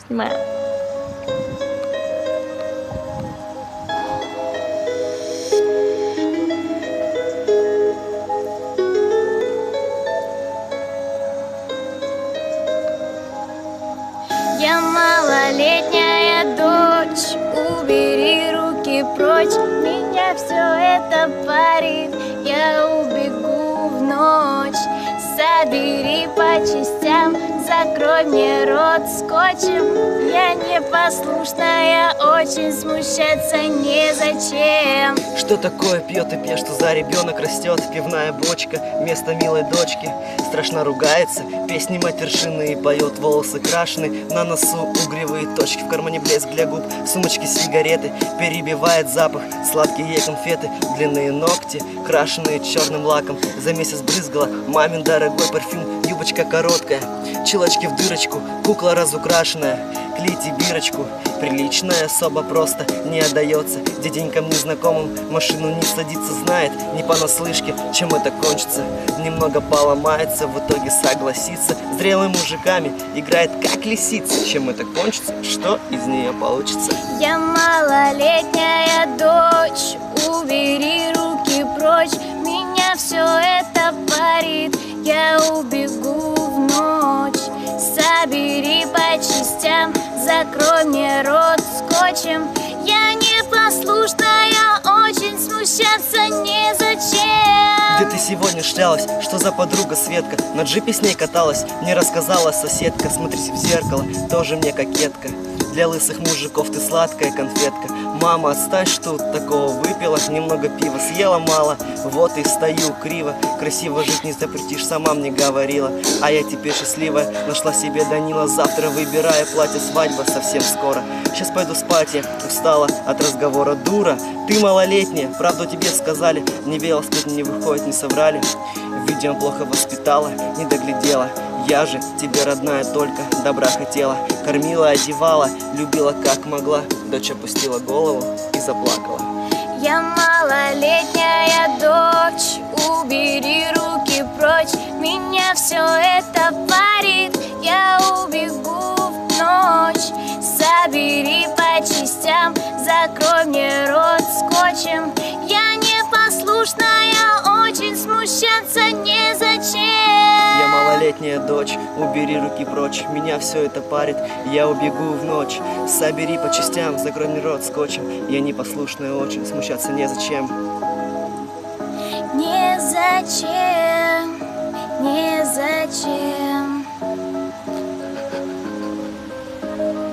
Снимаю. Я малолетняя дочь, убери руки прочь, меня все это парит, я убегу в ночь. Собери по частям, закрой мне рот скотчем. Я непослушная, очень смущаться незачем. Что такое пьет и пьет, что за ребенок растет? Пивная бочка, вместо милой дочки. Страшно ругается, песни матершины поет, волосы крашены, на носу угревые точки, в кармане блеск для губ, сумочки сигареты, перебивает запах, сладкие конфеты, длинные ногти, крашеные черным лаком, за месяц брызгала мамин дорогой парфюм, юбочка короткая, чулочки в дырочку, кукла разукрашенная, клейте бирочку, приличная особо просто не отдается дяденькам незнакомым, машину не садится, знает не понаслышке, чем это кончится, немного поломается, в итоге согласится, зрелыми мужиками играет как лисица, чем это кончится, что из нее получится. Я малолетняя дочь, убери руки прочь, меня все это парит, я убегу в ночь. Собери по частям, закрой мне рот скотчем. Я непослушная, очень смущаться незачем. Где ты сегодня шлялась? Что за подруга Светка? На джипе с ней каталась, мне рассказала соседка. Смотрись в зеркало, тоже мне кокетка. Для лысых мужиков ты сладкая конфетка. Мама, отстань, что такого выпила, немного пива съела мало, вот и стою криво. Красиво жить не запретишь, сама мне говорила. А я теперь счастливая, нашла себе Данила. Завтра выбираю платье, свадьба совсем скоро. Сейчас пойду спать, я устала от разговора. Дура, ты малолетняя, правду тебе сказали. Не бело, сплетни не выходит, не соврали. Видимо, плохо воспитала, не доглядела. Я же тебе, родная, только добра хотела. Кормила, одевала, любила как могла. Дочь опустила голову и заплакала. Я малолетняя дочь, убери руки прочь, меня все это парит, я убегу в ночь. Собери по частям, закрой мне рот скотчем. Я непослушная, очень смущаться незачем. Я малолетняя дочь, убери руки прочь, меня все это парит, я убегу в ночь. Собери по частям, закрой мне рот скотчем. Я непослушная, очень смущаться незачем. Незачем, незачем.